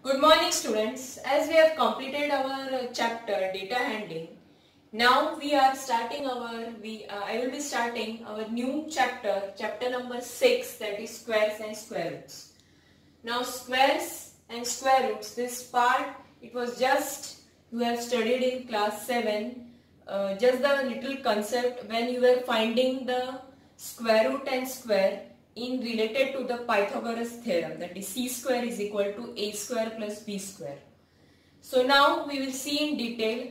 Good morning students. As we have completed our chapter data handling, now we are starting I will be starting our new chapter number 6, that is squares and square roots. Now squares and square roots, this part it was just you have studied in class 7, just the little concept when you were finding the square root and square in related to the Pythagoras theorem, that is c square is equal to a square plus b square. So now we will see in detail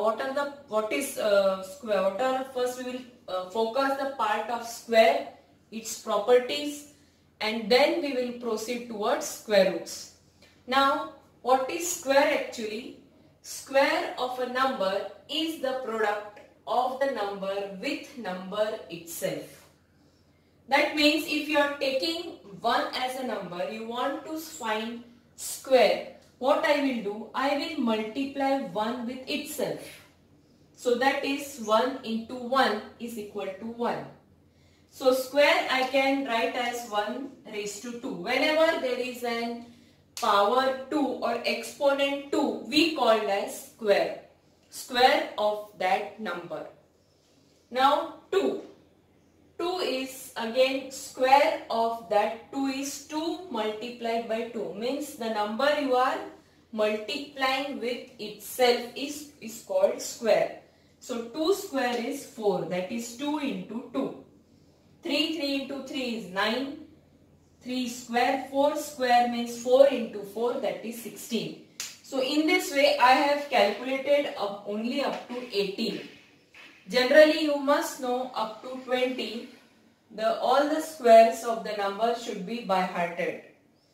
first we will focus the part of square, its properties, and then we will proceed towards square roots. Now what is square actually? Square of a number is the product of the number with number itself. That means if you are taking 1 as a number, you want to find square. What I will do? I will multiply 1 with itself. So that is 1 into 1 is equal to 1. So square I can write as 1 raised to 2. Whenever there is an power 2 or exponent 2, we call as square. Square of that number. Now 2. 2 is again square of that 2 is 2 multiplied by 2, means the number you are multiplying with itself is called square. So 2 square is 4, that is 2 into 2. 3 into 3 is 9. 3 square, 4 square means 4 into 4, that is 16. So in this way I have calculated only up to 18. Generally you must know up to 20, all the squares of the number should be by hearted.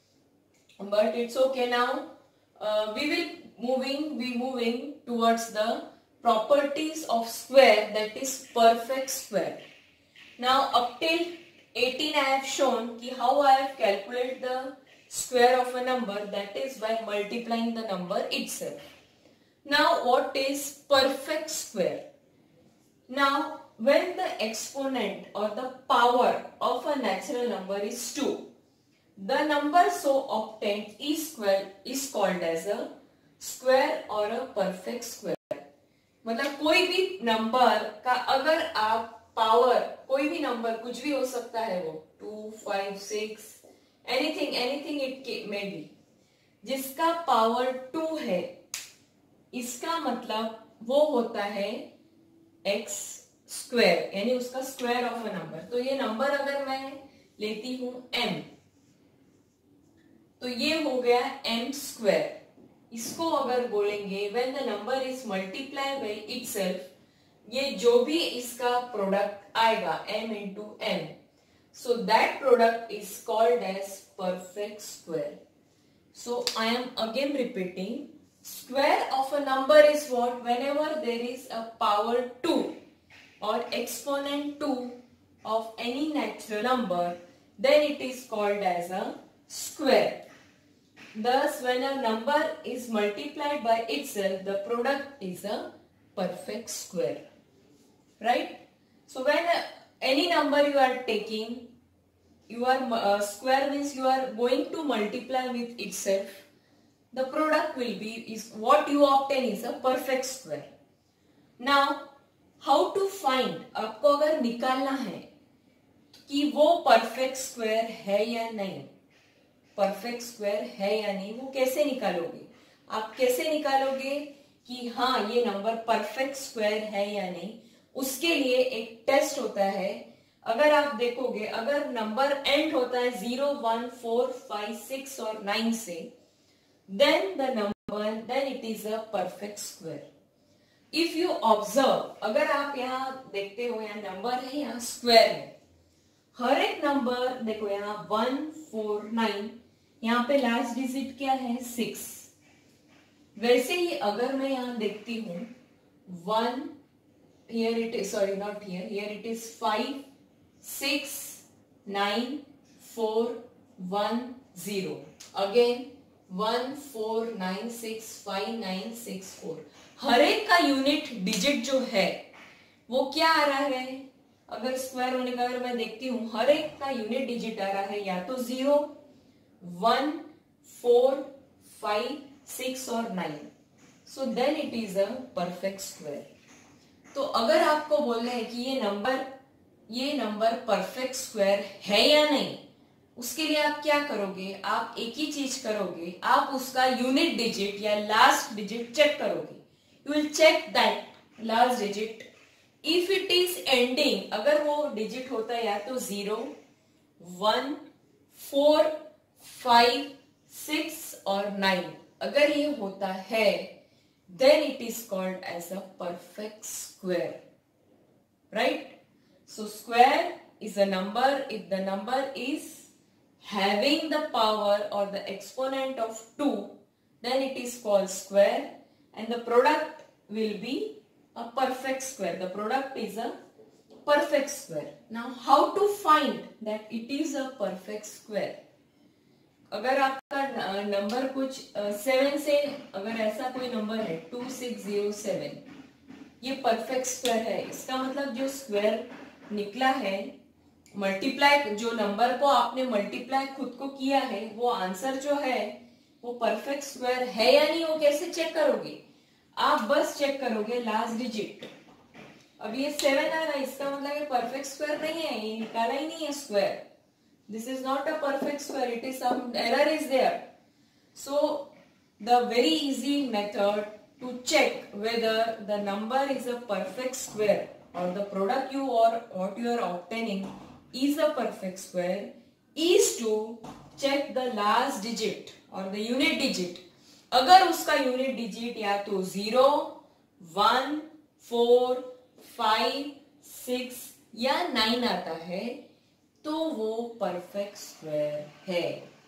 But it's okay now. We will be moving towards the properties of square, that is perfect square. Now up till 18 I have shown how I have calculated the square of a number, that is by multiplying the number itself. Now what is perfect square? Now when the exponent or the power of a natural number is 2, the number so obtained is called as a square or a perfect square. मतलब कोई भी number का अगर आप power, कोई भी number कुछ भी हो सकता है, वो 2, 5, 6 anything it may be, जिसका पावर 2 है, इसका मतलब वो होता है x स्क्वायर, यानी उसका स्क्वायर ऑफ अ नंबर. तो ये नंबर अगर मैं लेती हूं m, तो ये हो गया m स्क्वायर. इसको अगर बोलेंगे when the number is multiply by itself, ये जो भी इसका प्रोडक्ट आएगा m into m, so that product is called as perfect square. So I am again repeating, square of a number is what? Whenever there is a power 2 or exponent 2 of any natural number, then it is called as a square. Thus, when a number is multiplied by itself, the product is a perfect square. Right? So, when any number you are taking, you are square means you are going to multiply with itself. The product will be, is what you obtain is a perfect square. Now, how to find? आपको अगर निकालना है कि वो perfect square है या नहीं, perfect square है या नहीं, वो कैसे निकालोगे? आप कैसे निकालोगे कि हाँ ये नंबर perfect square है या नहीं? उसके लिए एक टेस्ट होता है. अगर आप देखोगे, अगर नंबर एंड होता है 0, 1, 4, 5, 6 और 9 से, then it is a perfect square. If you observe, अगर आप यहाँ देखते हो, यहाँ नंबर है, यहाँ स्क्वायर है, हर एक नंबर देखो, यहाँ 1, 4, 9, यहाँ पे लास्ट डिजिट क्या है 6. वैसे ही अगर मैं यहाँ देखती हूँ 1, here it is, sorry not here, here it is 5, 6, 9, 4, 1, 0, again 1, 4, 9, 6, 5, 9, 6, 4. हर एक का यूनिट डिजिट जो है वो क्या आ रहा है? अगर स्क्वायर होने का अगर मैं देखती हूँ, हर एक का यूनिट डिजिट आ रहा है या तो 0, 1, 4, 5, 6 और 9. So then it is a perfect square. तो अगर आपको बोलना है कि ये नंबर परफेक्ट स्क्वायर है या नहीं, उसके लिए आप क्या करोगे? आप एक ही चीज करोगे, आप उसका यूनिट डिजिट या लास्ट डिजिट चेक करोगे. You will check that last digit. If it is ending, अगर वो डिजिट होता है या तो 0, 1, 4, 5, 6 और 9, अगर ये होता है, then it is called as a perfect square, right? So square is a number if the number is having the power or the exponent of 2, then it is called square, and the product will be a perfect square. The product is a perfect square. Now how to find that it is a perfect square? अगर आपका number कुछ 7 से, अगर ऐसा कोई number है 2607, ये perfect square है, इसका मतलब जो स्क्वायर निकला है, मल्टीप्लाई, जो नंबर को आपने मल्टीप्लाई खुद को किया है, वो आंसर जो है वो परफेक्ट स्क्वायर है या नहीं, वो कैसे चेक करोगे? आप बस चेक करोगे लास्ट डिजिट. अब ये 7 आ रहा है, इसका मतलब ये परफेक्ट स्क्वायर नहीं है, ये निकाला ही नहीं है square. This is not a perfect square, it is some error is there. So the very easy method to check whether the number is a perfect square or the product you or what you are obtaining is a perfect square is to check the last digit or the unit digit. अगर उसका unit digit या तो 0, 1, 4, 5, 6 या 9 आता है, तो वो perfect square है.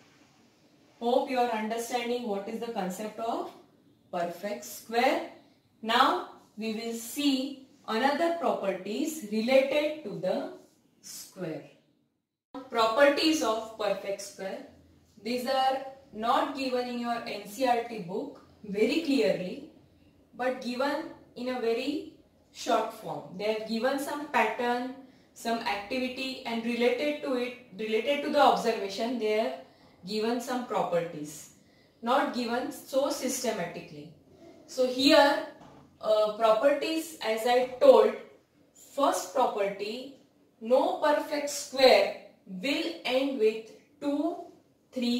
Hope you are understanding what is the concept of perfect square. Now we will see another properties related to the square. Properties of perfect square. These are not given in your NCERT book very clearly, but given in a very short form. They have given some pattern, some activity, and related to the observation, they have given some properties, not given so systematically. So here properties, as I told, first property, no perfect square will end with 2, 3,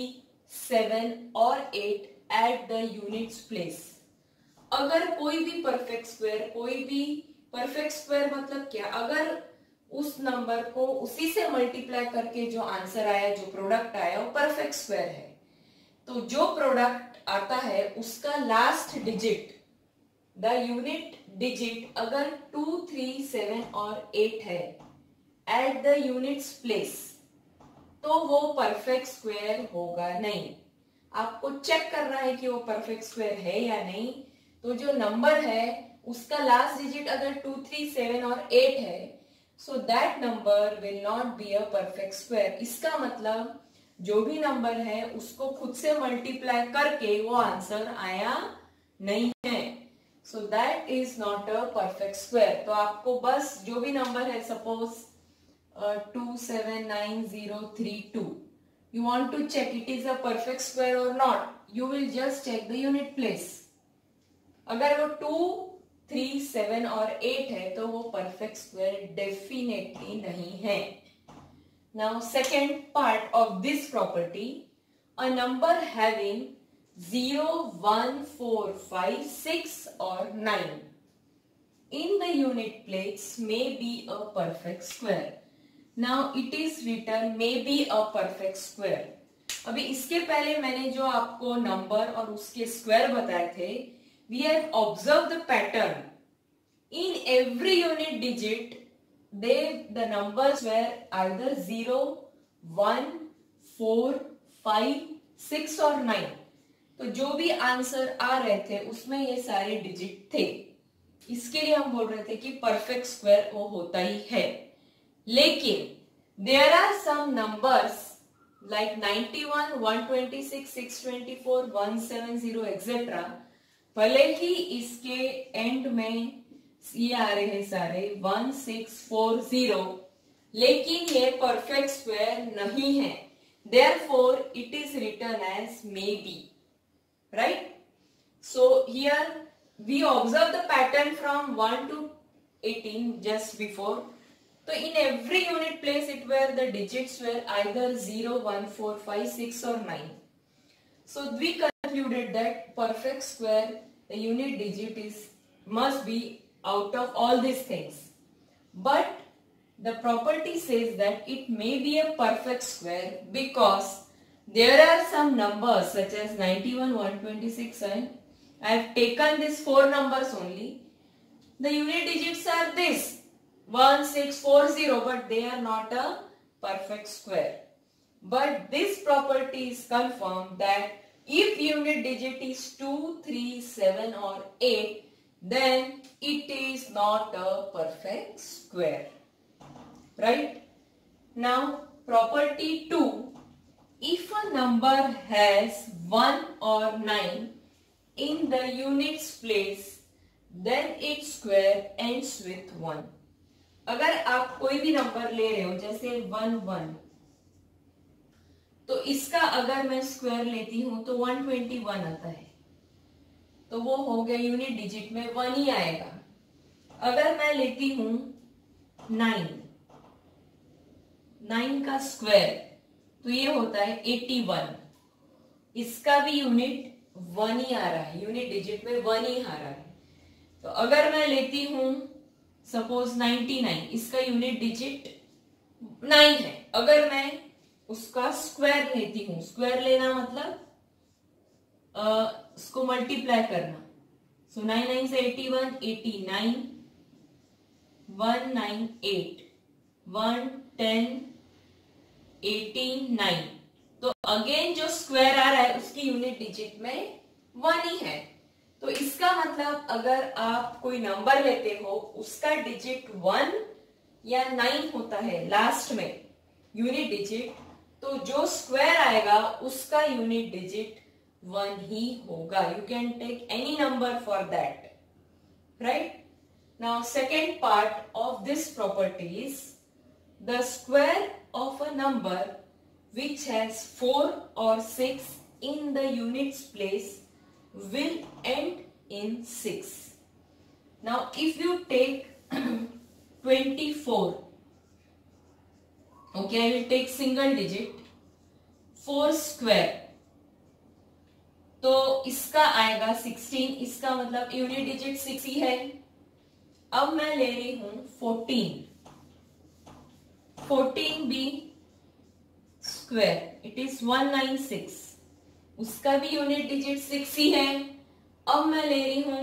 7 or 8 at the units place. अगर कोई भी perfect square मतलब क्या? अगर उस number को उसी से मल्टीप्लाई करके जो आंसर आया, जो प्रोडक्ट आया, वो परफेक्ट स्क्वायर है. तो जो प्रोडक्ट आता है उसका last digit, the unit digit, अगर 2, 3, 7 और 8 है एट द यूनिट्स प्लेस, तो वो परफेक्ट स्क्वायर होगा नहीं. आपको चेक करना है कि वो परफेक्ट स्क्वायर है या नहीं. तो जो नंबर है उसका लास्ट डिजिट अगर 2, 3, 7 और 8 है, so that number will not be a perfect square. इसका मतलब जो भी नंबर है उसको खुद से मल्टीप्लाई करके वो आंसर आया नहीं है. So that is not a perfect square. तो आपको बस जो भी नंबर है, suppose 2799032, you want to check it is a perfect square or not, you will just check the unit place. अगर वो 2, 3, 7 और 8 है तो वो परफेक्ट स्क्वायर डेफिनेटली नहीं है. Now second part of this property, a number having 0, 1, 4, 5, 6 और 9 in the unit place may be a perfect square. Now it is written may be a perfect square. अभी इसके पहले मैंने जो आपको नंबर और उसके स्क्वायर बताए थे, we have observed the pattern. In every unit digit, the numbers were either 0, 1, 4, 5, 6 और 9. तो जो भी आंसर आ रहे थे उसमें ये सारे डिजिट थे. इसके लिए हम बोल रहे थे कि परफेक्ट स्क्वायर वो होता ही है. लेकिन there are some numbers like 91, 126, 624, 170 etc. भले ही इसके एंड में ये आ रहे हैं सारे 1640, लेकिन ये परफेक्ट स्क्वायर नहीं है. Therefore, it is written as maybe. right? So here we observe the pattern from 1 to 18 just before. So in every unit place the digits were either 0, 1, 4, 5, 6 or 9. So we concluded that perfect square, the unit digit must be out of all these things. But the property says that it may be a perfect square because there are some numbers such as 91, 126 and I have taken these 4 numbers only. The unit digits are this 1640, but they are not a perfect square. But this property is confirmed that if unit digit is 2, 3, 7 or 8, then it is not a perfect square. Right? Now property 2, if a number has 1 or 9 in the units place, then its square ends with 1. अगर आप कोई भी number ले रहे हो जैसे 1, 1, तो इसका अगर मैं स्क्वायर लेती हूं तो 121 आता है, तो वो हो गया यूनिट डिजिट में 1 ही आएगा. अगर मैं लेती हूं 9 का स्क्वायर तो ये होता है 81, इसका भी यूनिट 1 ही आ रहा है, यूनिट डिजिट में 1 ही आ रहा है. तो अगर मैं लेती हूं सपोज 99, इसका यूनिट डिजिट 9 है. अगर मैं उसका स्क्वायर लेती हूं, स्क्वायर लेना मतलब उसको मल्टीप्लाई करना, सो 99 से 81, 89, 198, 110, 89. तो अगेन जो स्क्वायर आ रहा है उसकी यूनिट डिजिट में 1 ही है. तो इसका मतलब अगर आप कोई नंबर लेते हो उसका डिजिट 1 या 9 होता है लास्ट में यूनिट डिजिट, तो जो स्क्वायर आएगा उसका यूनिट डिजिट 1 ही होगा. You can take any number for that, right? Now second part of this property is the square of a number which has 4 or 6 in the units place will end in 6. Now if you take 24, okay, I will take single digit 4 square, तो इसका आएगा 16, इसका मतलब unit digit 6 ही है. अब मैं ले रही हूं 14 भी स्क्वायर, इट इज 196, उसका भी यूनिट डिजिट 6 ही है. अब मैं ले रही हूं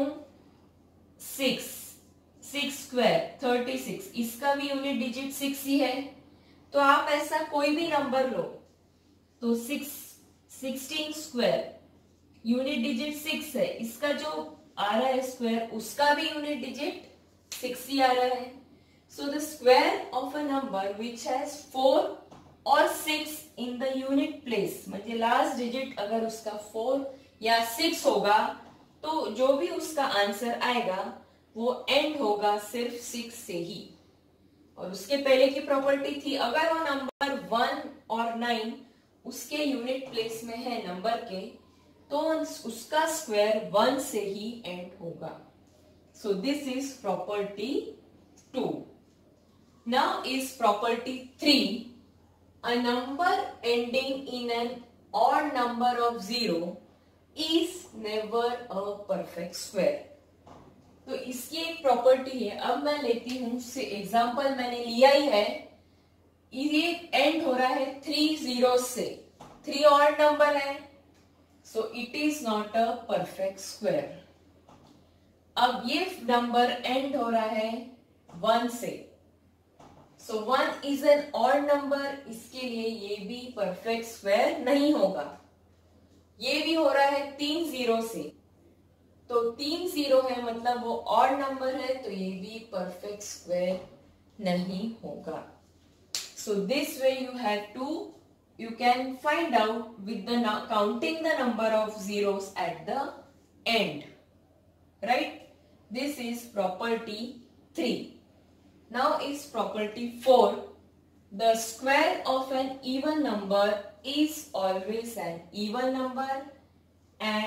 6 स्क्वायर 36, इसका भी यूनिट डिजिट 6 ही है. तो आप ऐसा कोई भी नंबर लो, तो 16 स्क्वायर यूनिट डिजिट 6 है, इसका जो आ रहा है स्क्वायर उसका भी यूनिट डिजिट 6 ही आ रहा है. So the square of a number which has 4 or 6 in the unit place, मतलब लास्ट डिजिट अगर उसका 4 या 6 होगा तो जो भी उसका आंसर आएगा वो एंड होगा सिर्फ 6 से ही. और उसके पहले की प्रॉपर्टी थी अगर वो नंबर 1 और 9 उसके यूनिट प्लेस में है नंबर के, तो उसका स्क्वायर 1 से ही एंड होगा. So this is property 2. Now is property 3. A number ending in an odd number of 0 is never a perfect square. तो इसकी एक प्रॉपर्टी है. अब मैं लेती हूं से एग्जांपल मैंने लिया ही है, ये एंड हो रहा है 3 zeros से, 3 ऑड नंबर है, so it is not a perfect square. अब ये नंबर एंड हो रहा है 1 से, so 1 is an odd number, इसके लिए ये भी परफेक्ट स्क्वायर नहीं होगा. ये भी हो रहा है 3 जीरो से, तो 3 जीरो है मतलब वो ऑड नंबर है, तो ये भी परफेक्ट स्क्वायर नहीं होगा. So this way you can find out with the counting the number of zeros at the end, right? This is property 3. Now is property 4. The square of an even number is always an even number and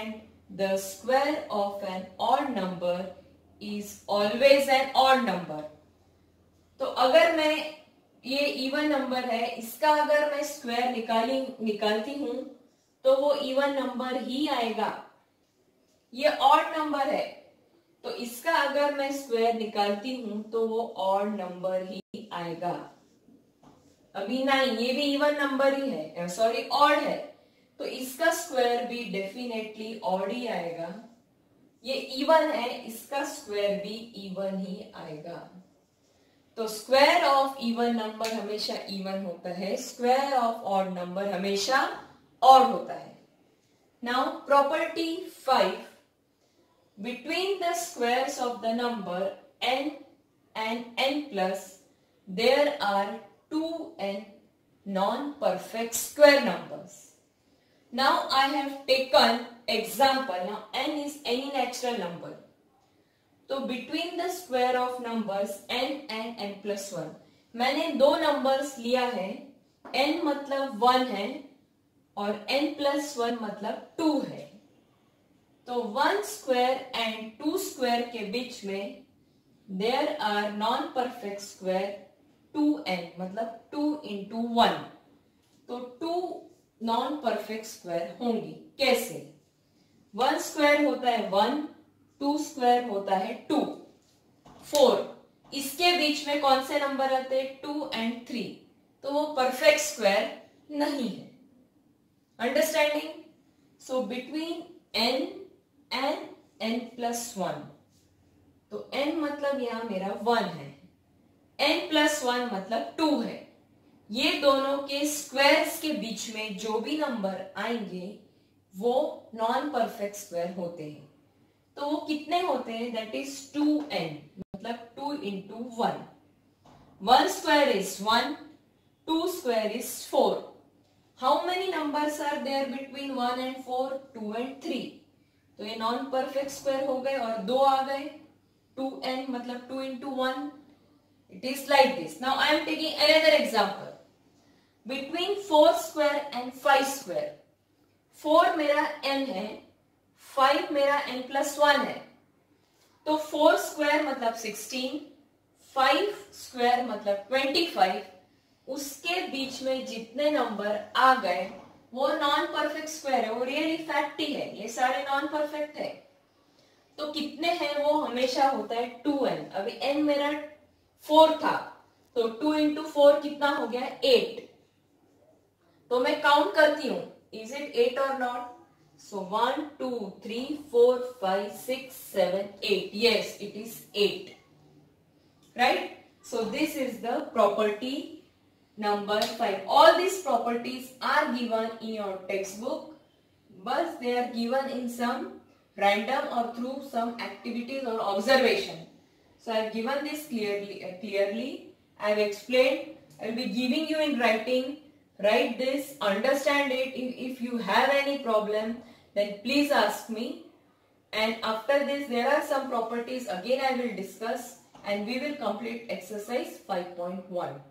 the square of an odd number is always an odd number. तो अगर मैं ये even number है, इसका अगर मैं square निकालती हूं तो वो इवन नंबर ही आएगा. ये ऑड नंबर है तो इसका अगर मैं स्क्वायर निकालती हूं तो वो ऑड नंबर ही आएगा. अभी नहीं, ये भी इवन नंबर ही है, सॉरी ऑड है, तो इसका स्क्वायर भी डेफिनेटली ऑड ही आएगा. ये इवन है, इसका स्क्वायर भी इवन ही आएगा. तो स्क्वायर ऑफ इवन नंबर हमेशा इवन होता है, स्क्वायर ऑफ ऑड नंबर हमेशा ऑड होता है. Now property 5, between the squares of the number n and n plus there are 2n non-perfect square numbers. Now I have taken example. Now n is any natural number. तो between the square of numbers n and n plus 1, मैंने दो numbers लिया है. n मतलब 1 है और n plus 1 मतलब 2 है. तो 1 स्क्वायर एंड 2 स्क्वायर के बीच में there are non perfect square 2n मतलब 2 into 1. तो 2 नॉन परफेक्ट स्क्वायर होंगी. कैसे? 1 स्क्वायर होता है 1, 2 स्क्वायर होता है 2, 4. इसके बीच में कौन से नंबर आते हैं? 2 and 3. तो वो परफेक्ट स्क्वायर नहीं है. Understanding? So between n and n plus 1, तो n मतलब यहां मेरा 1 है, n plus 1 मतलब 2 है. ये दोनों के स्क्वायर्स के बीच में जो भी नंबर आएंगे वो नॉन परफेक्ट स्क्वायर होते हैं. तो वो कितने होते हैं? दैट इज 2n मतलब 2 into 1. 1 square is 1, 2 square is 4. How many numbers are there between 1 and 4? 2 and 3. तो ये नॉन परफेक्ट स्क्वायर हो गए और दो आ गए. 2n मतलब 2 into 1. It is like this. Now I am taking another example. Between 4 square and 5 square. 4 मेरा n है, 5 मेरा n plus 1 है. तो 4 स्क्वायर मतलब 16, 5 स्क्वायर मतलब 25. उसके बीच में जितने नंबर आ गए वो नॉन परफेक्ट स्क्वायर है, वो रियली फैक्ट ही है. ये सारे नॉन परफेक्ट है. तो कितने हैं? वो हमेशा होता है 2n. अभी n मेरा 4 था तो 2 into 4 कितना हो गया? 8. तो मैं काउंट करती हूं, इज इट 8 और not? So 1, 2, 3, 4, 5, 6, 7, 8. Yes, it is 8. Right? So this is the property number 5. All these properties are given in your textbook, but they are given in some random or through some activities or observation. So I have given this clearly. I have explained. I will be giving you in writing. Write this, understand it. If you have any problem, then please ask me. And after this, there are some properties again I will discuss, and we will complete exercise 5.1.